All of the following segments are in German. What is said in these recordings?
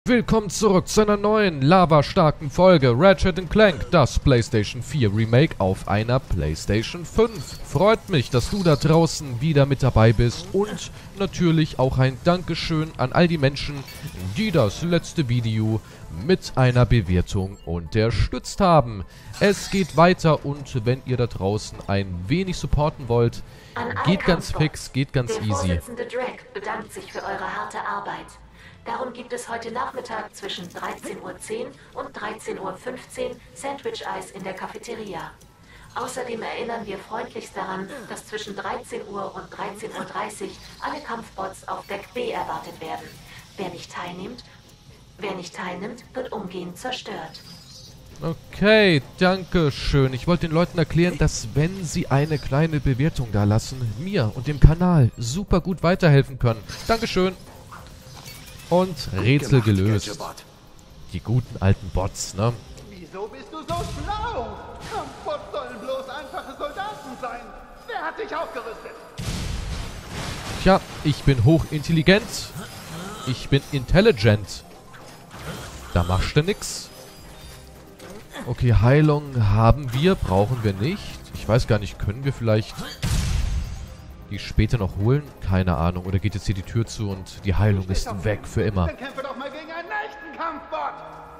Willkommen zurück zu einer neuen, lavastarken Folge Ratchet & Clank, das PlayStation 4 Remake auf einer PlayStation 5. Freut mich, dass du da draußen wieder mit dabei bist und natürlich auch ein Dankeschön an all die Menschen, die das letzte Video mit einer Bewertung unterstützt haben. Es geht weiter und wenn ihr da draußen ein wenig supporten wollt, geht ganz fix, geht ganz easy. Der Vorsitzende Drake bedankt sich für eure harte Arbeit. Darum gibt es heute Nachmittag zwischen 13:10 Uhr und 13:15 Uhr Sandwich-Eis in der Cafeteria. Außerdem erinnern wir freundlichst daran, dass zwischen 13 Uhr und 13:30 Uhr alle Kampfbots auf Deck B erwartet werden. Wer nicht teilnimmt, wird umgehend zerstört. Okay, danke schön. Ich wollte den Leuten erklären, dass wenn sie eine kleine Bewertung da lassen, mir und dem Kanal super gut weiterhelfen können. Dankeschön. Und Rätsel gelöst. Die guten alten Bots, ne? Wieso bist du so schlau? Kampfbots sollen bloß einfache Soldaten sein. Wer hat dich aufgerüstet? Tja, ich bin hochintelligent. Ich bin intelligent. Da machst du nix. Okay, Heilung haben wir, brauchen wir nicht. Ich weiß gar nicht, können wir vielleicht die später noch holen? Keine Ahnung. Oder geht jetzt hier die Tür zu und die Heilung ist weg für immer? Dann kämpfe doch mal gegen einen echten Kampfbot.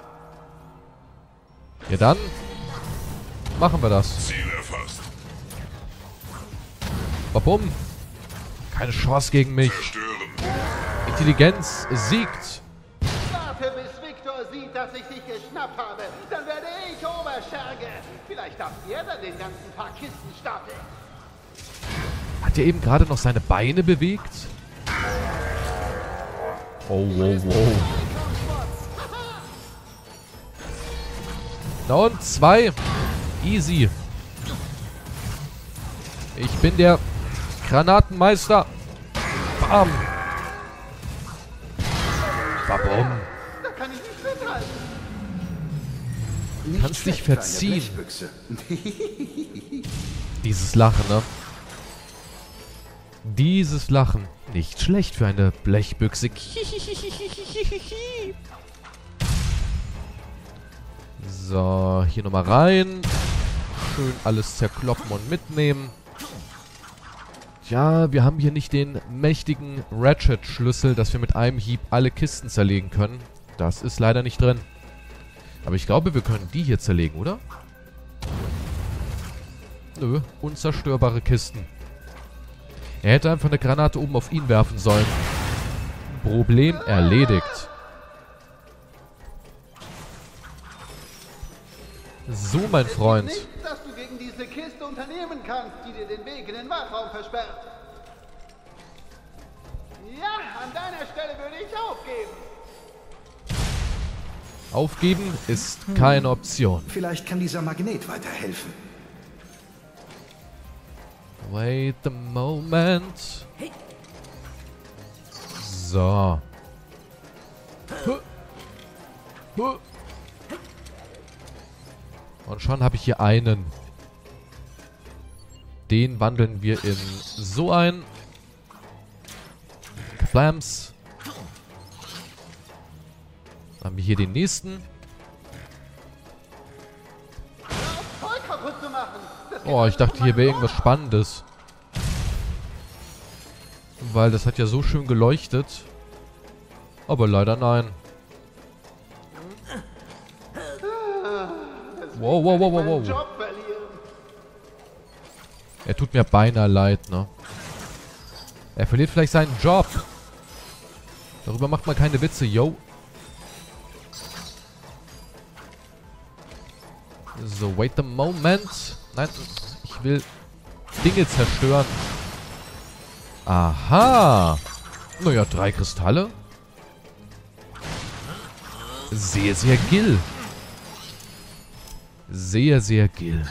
Ja dann machen wir das. Ziel erfasst. Babum. Keine Chance gegen mich. Zerstören. Intelligenz siegt. Warte, bis Victor sieht, dass ich dich geschnappt habe. Dann werde ich Oberscherge. Vielleicht darf er dann den ganzen paar Kisten stapeln. Hat er eben gerade noch seine Beine bewegt? Oh, wow, wow. Na und 2. Easy. Ich bin der Granatenmeister. Bam. Babum. Da kann ich nicht mithalten. Du kannst dich verziehen. Dieses Lachen, ne? Dieses Lachen. Nicht schlecht für eine Blechbüchse. So, hier nochmal rein. Schön alles zerkloppen und mitnehmen. Tja, wir haben hier nicht den mächtigen Ratchet-Schlüssel, dass wir mit einem Hieb alle Kisten zerlegen können. Das ist leider nicht drin. Aber ich glaube, wir können die hier zerlegen, oder? Nö, unzerstörbare Kisten. Er hätte einfach eine Granate oben auf ihn werfen sollen. Problem erledigt. So, mein Freund. Nichts, dass du gegen diese Kiste unternehmen kannst, die dir den Weg in den Wachraum versperrt. Ja, an deiner Stelle würde ich aufgeben. Aufgeben ist keine Option. Vielleicht kann dieser Magnet weiterhelfen. Wait a moment. So. Und schon habe ich hier einen. Den wandeln wir in so ein. Flams. Dann haben wir hier den nächsten. Voll kaputt zu machen. Oh, ich dachte, hier wäre irgendwas Spannendes. Weil das hat ja so schön geleuchtet. Aber leider nein. Wow, wow, wow, wow, wow. Job verlieren. Er tut mir beinahe leid, ne? Er verliert vielleicht seinen Job. Darüber macht man keine Witze, yo. So, wait a moment. Nein, ich will Dinge zerstören. Aha. Naja, 3 Kristalle. Sehr, sehr gill. Sehr, sehr gill.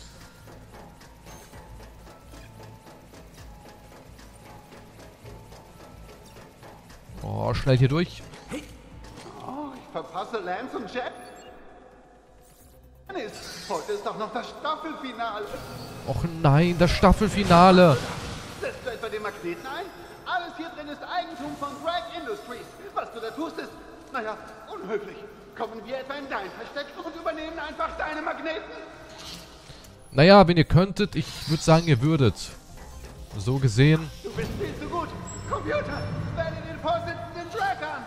Oh, schnell hier durch. Oh, ich verpasse Lance und Jet. Dennis, heute ist doch noch das Staffelfinale. Och nein, das Staffelfinale. Setzt du etwa den Magneten ein? Alles hier drin ist Eigentum von Drake Industries. Was du da tust, ist Naja, unhöflich. Kommen wir etwa in dein Versteck und übernehmen einfach deine Magneten? Naja, wenn ihr könntet, ich würde sagen, ihr würdet. So gesehen. Du bist viel zu gut. Computer, wähle den Vorsitzenden Drag an.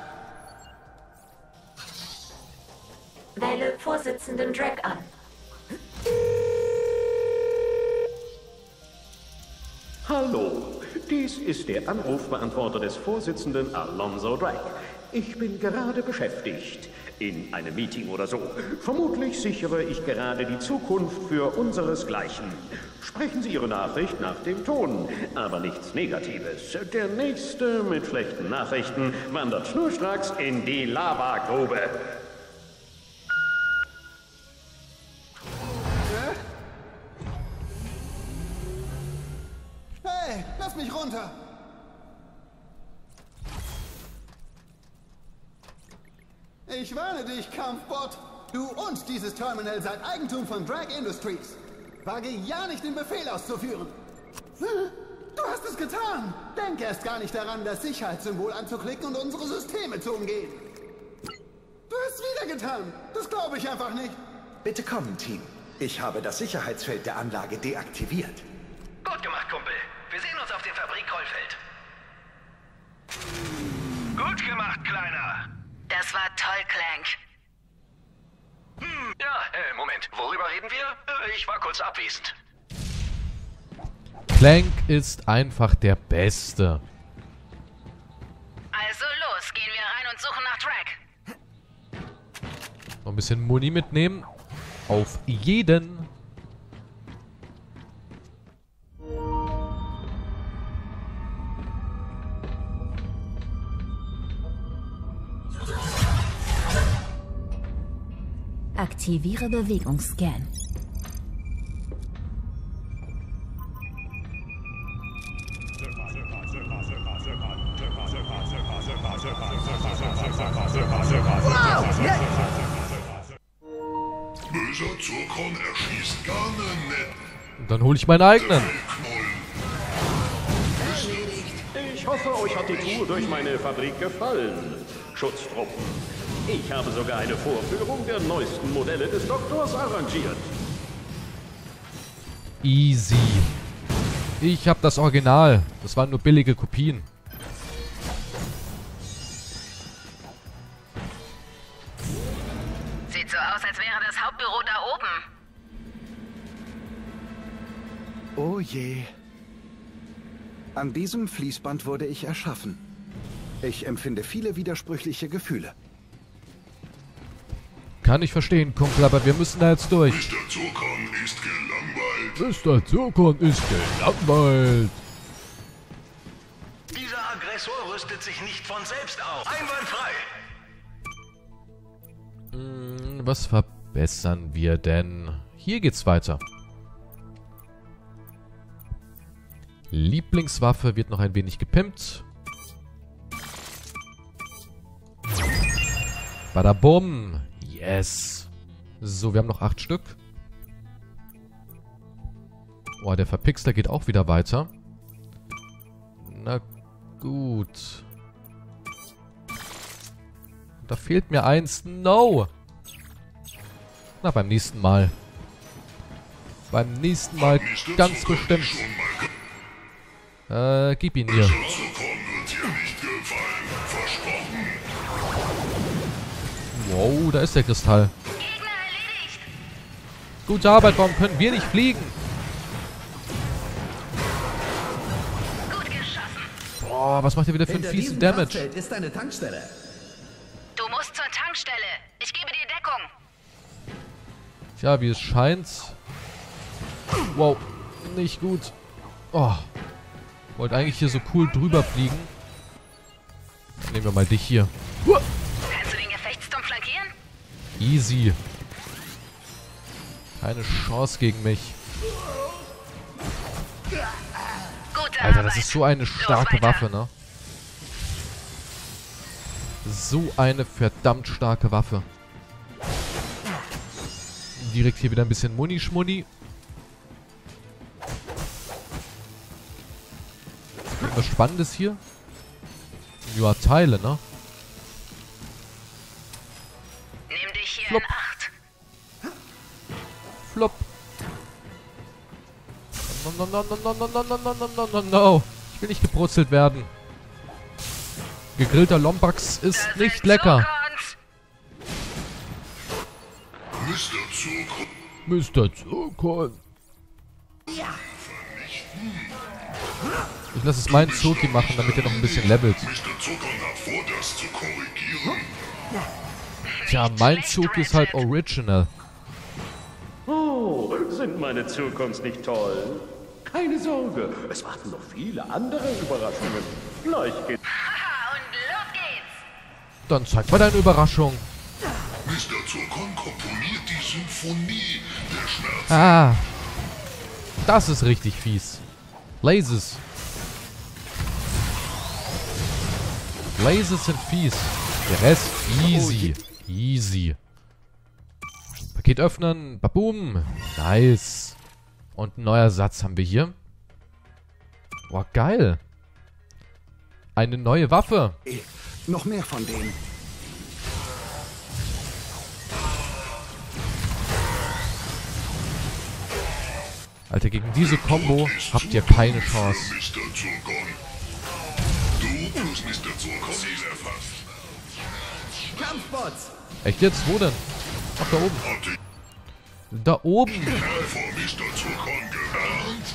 Wähle Vorsitzenden Drag an. Hallo, dies ist der Anrufbeantworter des Vorsitzenden Alonso Drake. Ich bin gerade beschäftigt. In einem Meeting oder so. Vermutlich sichere ich gerade die Zukunft für unseresgleichen. Sprechen Sie Ihre Nachricht nach dem Ton, aber nichts Negatives. Der Nächste mit schlechten Nachrichten wandert schnurstracks in die Lavagrube. Hey, lass mich runter. Ich warne dich, Kampfbot. Du und dieses Terminal seid Eigentum von Drag Industries. Wage ja nicht, den Befehl auszuführen. Du hast es getan. Denk erst gar nicht daran, das Sicherheitssymbol anzuklicken und unsere Systeme zu umgehen. Du hast es wieder getan. Das glaube ich einfach nicht. Bitte kommen, Team. Ich habe das Sicherheitsfeld der Anlage deaktiviert. Gut gemacht, Kumpel. Wir sehen uns auf dem Fabrikrollfeld. Gut gemacht, Kleiner. Das war toll, Clank. Moment. Worüber reden wir? Ich war kurz abwesend. Clank ist einfach der Beste. Also los, gehen wir rein und suchen nach Drag. Noch ein bisschen Muni mitnehmen. Auf jeden. Aktiviere Bewegungsscan. Böser Zurkon erschießt gerne nett. Und dann hole ich meinen eigenen. Ich hoffe, euch hat die Tour durch meine Fabrik gefallen, Schutztruppen. Ich habe sogar eine Vorführung der neuesten Modelle des Doktors arrangiert. Easy. Ich habe das Original. Das waren nur billige Kopien. Sieht so aus, als wäre das Hauptbüro da oben. Oh je. An diesem Fließband wurde ich erschaffen. Ich empfinde viele widersprüchliche Gefühle. Kann ich verstehen, Kumpel, aber wir müssen da jetzt durch. Mr. Zurkon ist gelangweilt. Mr. Zurkon ist gelangweilt. Dieser Aggressor rüstet sich nicht von selbst auf. Einwandfrei. Was verbessern wir denn? Hier geht's weiter. Lieblingswaffe wird noch ein wenig gepimpt. Badabum. Yes. So, wir haben noch 8 Stück. Oh, der Verpixler geht auch wieder weiter. Na gut. Da fehlt mir eins. No. Na, beim nächsten Mal. Beim nächsten Mal ganz bestimmt. Gib ihn mir. Zurkon wird dir nicht gefallen. Versprochen. Wow, da ist der Kristall. Gegner erledigt. Gute Arbeit, warum können wir nicht fliegen? Gut geschossen. Boah, was macht ihr wieder für einen fiesen Damage? ist eine Tankstelle. Du musst zur Tankstelle. Ich gebe dir Deckung. Tja, wie es scheint. Wow, nicht gut. Oh. Wollte eigentlich hier so cool drüber fliegen. Dann nehmen wir mal dich hier. Kannst du den Gefechtsturm flankieren? Easy. Keine Chance gegen mich. Gute Alter, Arbeit. das ist so eine starke weiter. Waffe, ne? So eine verdammt starke Waffe. Direkt hier wieder ein bisschen Muni-Schmuni. Irgendwas Spannendes hier? Ja, Teile, ne? hier Flop. in Acht. Flop. No, no, no, no, no, no, no, no, no, no, no. Ich will nicht gebrutzelt werden. Gegrillter Lombax ist Das nicht sind lecker. Zukunft. Mr. Zukorn. Ich lasse es meinen Zuki machen, damit er noch ein bisschen levelt. Mr. Zuckern hat vor, das zu korrigieren. Tja, mein Zug ist halt original. Oh, sind meine Zukunft nicht toll? Keine Sorge, es warten noch viele andere Überraschungen. Gleich geht's. Haha, und los geht's. Dann zeig mal deine Überraschung. Mr. Zuckern komponiert die Symphonie der Schmerzen. Ah. Das ist richtig fies. Lasers. Lasers sind fies. Der Rest easy. Easy. Paket öffnen. Baboom. Nice. Und ein neuer Satz haben wir hier. Boah, geil. Eine neue Waffe. Noch mehr von denen. Alter, gegen diese Combo habt ihr keine Chance. Mr. Zuckern. Du plus Mr. Zuckern Ziel erfasst. Kampfbots! Echt jetzt? Wo denn? Ach, da oben. Hatte Da oben. ich vor Mr. Zuckern gewarnt?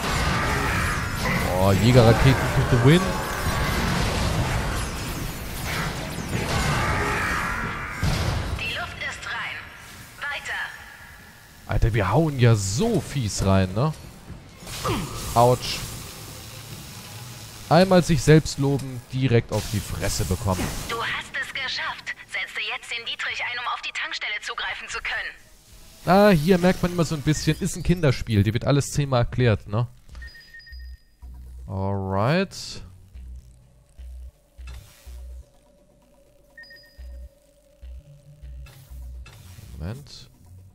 Oh, Jägerraketen to the win. Die Luft ist rein. Weiter. Alter, wir hauen ja so fies rein, ne? Autsch. Einmal sich selbst loben, direkt auf die Fresse bekommen. Du hast es geschafft. Setze jetzt den Dietrich ein, um auf die Tankstelle zugreifen zu können. Ah, hier merkt man immer so ein bisschen, ist ein Kinderspiel. Dir wird alles 10-mal erklärt, ne? Alright. Moment.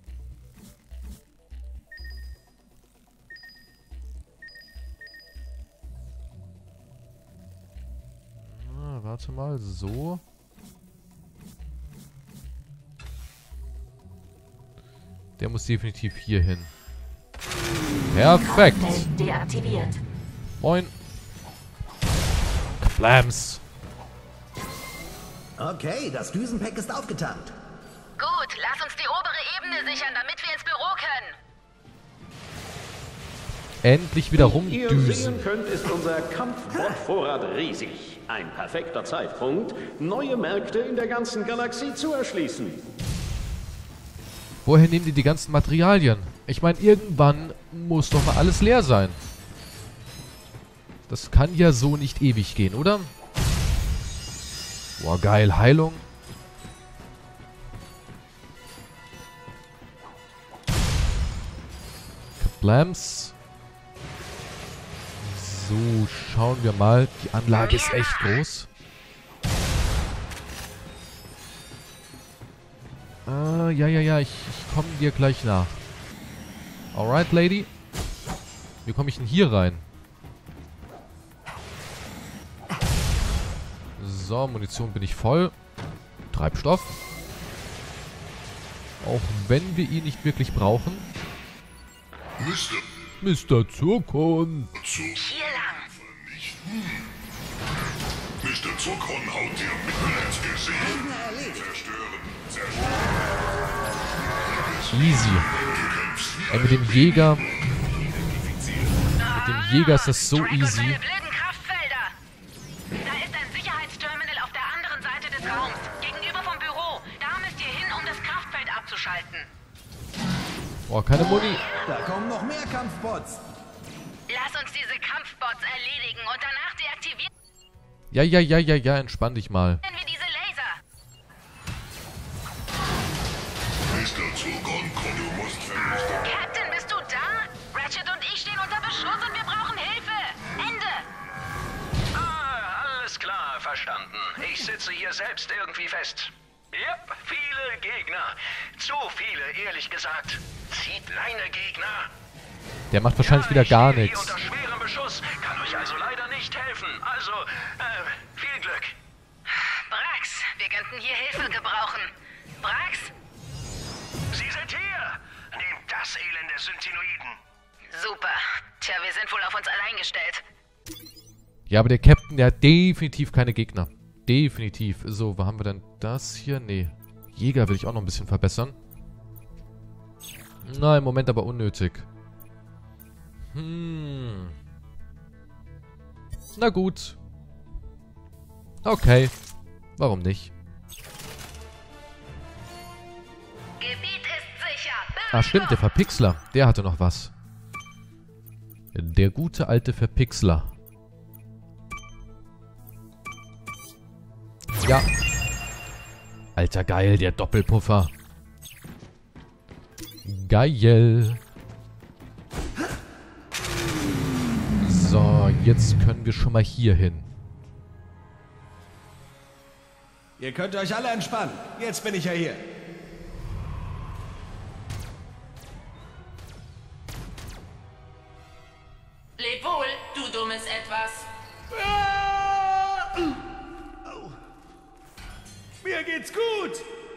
Warte mal, so. Der muss definitiv hier hin. Perfekt. Feld deaktiviert. Moin. Kablams. Okay, das Düsenpack ist aufgetankt. Gut, lass uns die obere Ebene sichern, damit wir ins Büro können. Endlich wieder Wie ihr rumdüsen. sehen könnt, ist unser Kampfbot-Vorrat riesig. Ein perfekter Zeitpunkt, neue Märkte in der ganzen Galaxie zu erschließen. Woher nehmen die ganzen Materialien? Ich meine, irgendwann muss doch mal alles leer sein. Das kann ja so nicht ewig gehen, oder? Boah, geil. Heilung. Kablams. So, schauen wir mal. Die Anlage ist echt groß. Ja, ich komme dir gleich nach. Alright, Lady. Wie komme ich denn hier rein? So, Munition bin ich voll. Treibstoff. Auch wenn wir ihn nicht wirklich brauchen. Mr. Zuckern. Hier lang. Mr. Zuckern haut dir mitten ins Gesicht. Zerstören. Easy. Ey, mit dem Jäger. Mit dem Jäger ist das so Drake und easy. seine blöden Kraftfelder. Da ist ein Sicherheitsterminal auf der anderen Seite des Raums, gegenüber vom Büro. Da müsst ihr hin, um das Kraftfeld abzuschalten. Boah, keine Muni. Da kommen noch mehr Kampfbots. Lass uns diese Kampfbots erledigen und danach deaktivieren Ja, entspann dich mal. wir diese Laser. Mr. Zuckern, du musst vernichten. Captain, bist du da? Ratchet und ich stehen unter Beschuss und wir brauchen Hilfe. Ende. Ah, alles klar, verstanden. Ich sitze hier selbst irgendwie fest. Yep, viele Gegner. Zu viele, ehrlich gesagt. Zieht Leine, Gegner. Der macht wahrscheinlich wieder gar Ich stehe nichts. hier unter schwerem Beschuss, kann euch also leider nicht helfen. Also, viel Glück. Brax, wir könnten hier Hilfe gebrauchen. Brax? sind wohl auf uns allein gestellt. Ja, aber der Captain, der hat definitiv keine Gegner. Definitiv. So, wo haben wir denn das hier? Nee. Jäger will ich auch noch ein bisschen verbessern. Na, im Moment aber unnötig. Na gut. Okay. Warum nicht? Gebiet ist sicher. Ah, stimmt, der Verpixler. Der hatte noch was. Der gute alte Verpixler. Ja. Alter, geil, der Doppelpuffer. Geil. So, jetzt können wir schon mal hier hin. Ihr könnt euch alle entspannen. Jetzt bin ich ja hier. Leb wohl, du dummes Etwas. Mir geht's gut.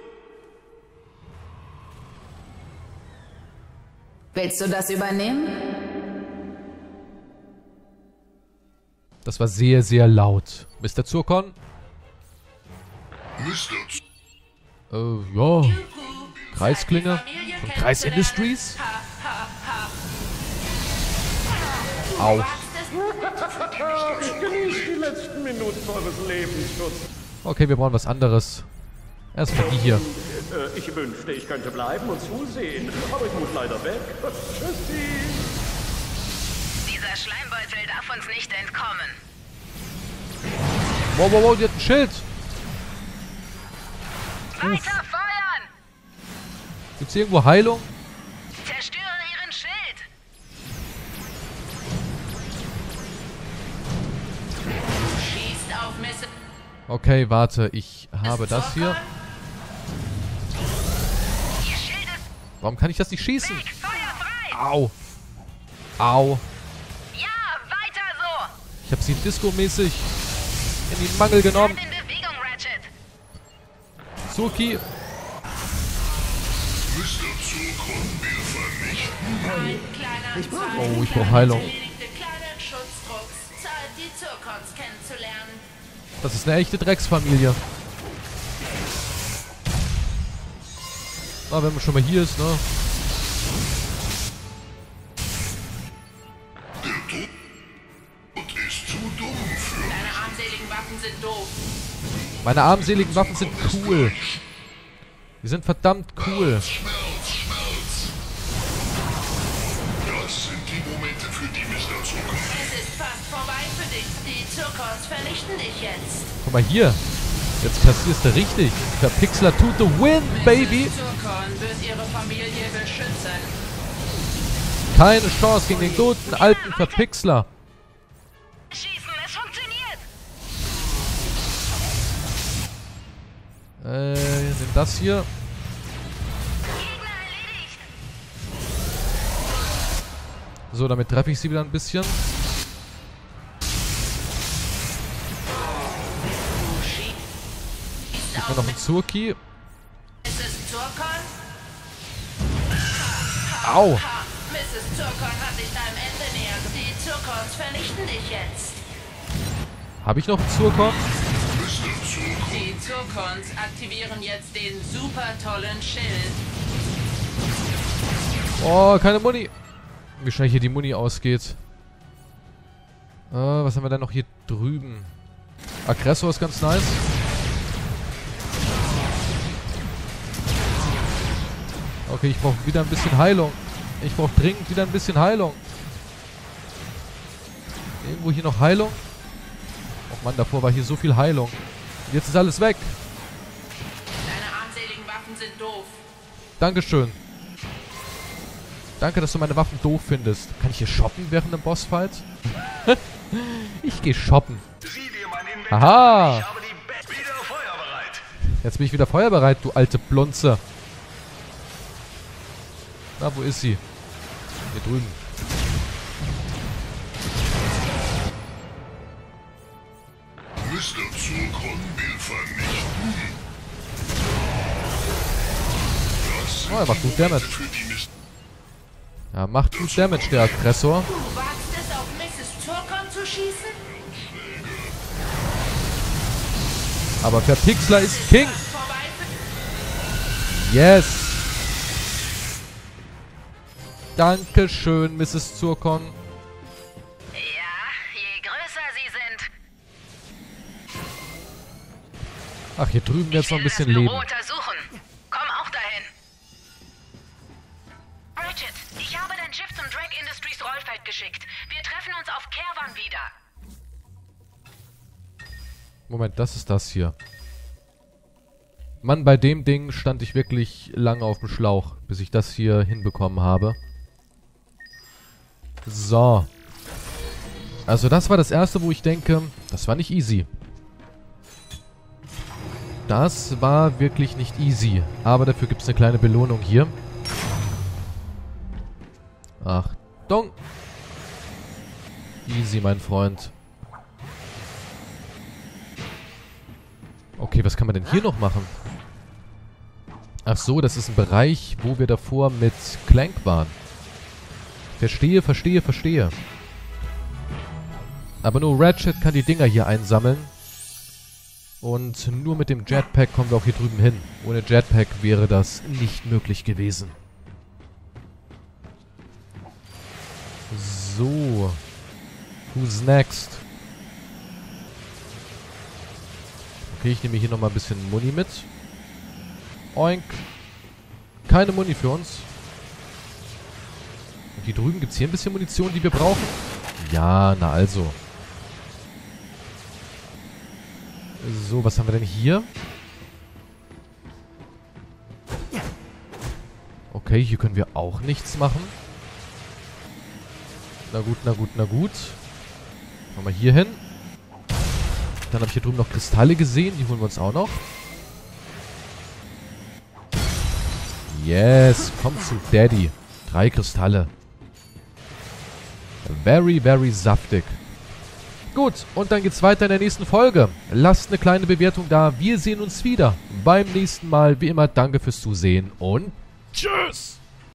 Willst du das übernehmen? Das war sehr, sehr laut. Mr. Zurkon? Ja. Kreisklinge? Von Kreis Industries? Au. Genießt die letzten Minuten eures Lebens, Schutz. Okay, wir brauchen was anderes. Erstmal die hier. Ich wünschte, ich könnte bleiben und zusehen, aber ich muss leider weg. Tschüssi. Dieser Schleimbeutel darf uns nicht entkommen. Wow, wow, wow, die hat ein Schild. Weiter feuern! Gibt's hier irgendwo Heilung? Zerstöre ihren Schild! Schießt auf Misse. Okay, warte, ich habe das hier. Ihr Schild ist Warum kann ich das nicht schießen? weg! Feuer frei! Au. Au. Ja, weiter so! Ich habe sie disco-mäßig in den Mangel genommen. Bleib in Bewegung, Ratchet! Suki. Ein kleiner Oh, ich brauche Heilung. kleine Schutztrupps. Zeit, die Zurkons kennenzulernen. Das ist eine echte Drecksfamilie. Na, wenn man schon mal hier ist, ne? Deine armseligen Waffen sind doof. Meine armseligen Waffen sind cool. Die sind verdammt cool. Das sind die Momente, für die Mr. Zucker. Es ist fast vorbei für dich. Die Zurkons vernichten dich jetzt. Guck mal hier. Jetzt kassierst du richtig. Verpixler to the win, baby. Zurkon wird ihre Familie beschützen. Keine Chance gegen den guten alten Verpixler. Schießen, es funktioniert! Nimm das hier. Gegner erledigt! So, damit treffe ich sie wieder ein bisschen. Gib mir noch einen Zurki. Ist es Zurkon? Au. Mrs. Zurkon hat dich deinem Ende näher. Die Zurkons vernichten dich jetzt. Habe ich noch einen Zurkon? Die Zurkons aktivieren jetzt den super tollen Schild. Oh, keine Muni. Wie schnell hier die Muni ausgeht. Was haben wir denn noch hier drüben? Aggressor ist ganz nice. Okay, ich brauche wieder ein bisschen Heilung. Ich brauche dringend wieder ein bisschen Heilung. Irgendwo hier noch Heilung? Och Mann, davor war hier so viel Heilung. Und jetzt ist alles weg. Deine armseligen Waffen sind doof. Dankeschön. Danke, dass du meine Waffen doof findest. Kann ich hier shoppen während einem Bossfight? Ich gehe shoppen. Aha. Ich habe die wieder feuerbereit. Jetzt bin ich wieder feuerbereit, du alte Blonze. Na, wo ist sie? Hier drüben. Mr. Zurkon will vernichten. Oh, er macht gut Damage. Ja, macht gut Damage, der Aggressor. Du wagst es, auf Aber Verpixler ist King. Yes. Dankeschön, Mrs. Zurkon. Ja, je größer sie sind. Ach, hier drüben jetzt noch ein bisschen Leben. Leben. Untersuchen. Komm auch dahin. Ratchet, ich habe dein Schiff zum Drake Industries Rollfeld geschickt. Wir treffen uns auf Kerwan wieder. Moment, das ist das hier. Mann, bei dem Ding stand ich wirklich lange auf dem Schlauch, bis ich das hier hinbekommen habe. So. Also das war das erste, wo ich denke, das war nicht easy. Das war wirklich nicht easy. Aber dafür gibt es eine kleine Belohnung hier. Achtung. Easy, mein Freund. Okay, was kann man denn hier noch machen? Ach so, das ist ein Bereich, wo wir davor mit Clank waren. Verstehe, verstehe, verstehe. Aber nur Ratchet kann die Dinger hier einsammeln. Und nur mit dem Jetpack kommen wir auch hier drüben hin. Ohne Jetpack wäre das nicht möglich gewesen. So. Who's next? Okay, ich nehme hier nochmal ein bisschen Muni mit. Oink. Keine Muni für uns. Und hier drüben gibt es hier ein bisschen Munition, die wir brauchen. Ja, na also. So, was haben wir denn hier? Okay, hier können wir auch nichts machen. Na gut, na gut, na gut. Machen wir hier hin. Dann habe ich hier drüben noch Kristalle gesehen. Die holen wir uns auch noch. Yes, komm zu Daddy. 3 Kristalle. Very, very saftig. Gut, und dann geht's weiter in der nächsten Folge. Lasst eine kleine Bewertung da. Wir sehen uns wieder beim nächsten Mal. Wie immer, danke fürs Zusehen und tschüss!